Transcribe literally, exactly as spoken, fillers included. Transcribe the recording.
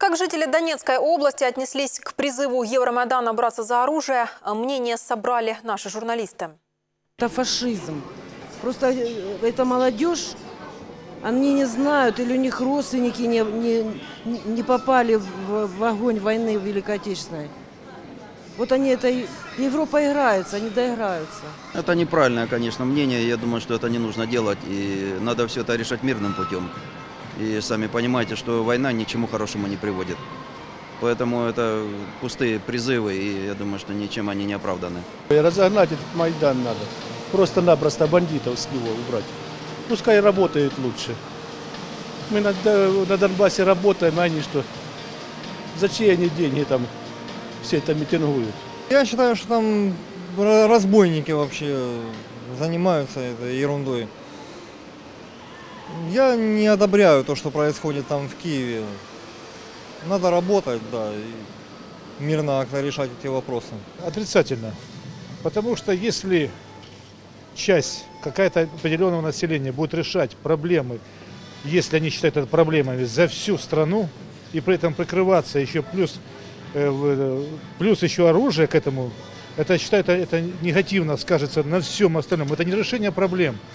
Как жители Донецкой области отнеслись к призыву Евромайдана браться за оружие, мнение собрали наши журналисты. Это фашизм. Просто эта молодежь, они не знают, или у них родственники не, не, не попали в, в огонь войны Великой Отечественной. Вот они это, Европа играется, они доиграются. Это неправильное, конечно, мнение. Я думаю, что это не нужно делать. И надо все это решать мирным путем. И сами понимаете, что война ни к чему хорошему не приводит. Поэтому это пустые призывы, и я думаю, что ничем они не оправданы. Разогнать этот Майдан надо. Просто-напросто бандитов с него убрать. Пускай работает лучше. Мы на, на Донбассе работаем, а они что? За чьи они деньги там все это митингуют? Я считаю, что там разбойники вообще занимаются этой ерундой. Я не одобряю то, что происходит там в Киеве. Надо работать, да, и мирно решать эти вопросы. Отрицательно. Потому что если часть какая-то определенного населения будет решать проблемы, если они считают это проблемами, за всю страну, и при этом прикрываться еще плюс, э, плюс еще оружие к этому, это, считаю, это, это негативно скажется на всем остальном. Это не решение проблем.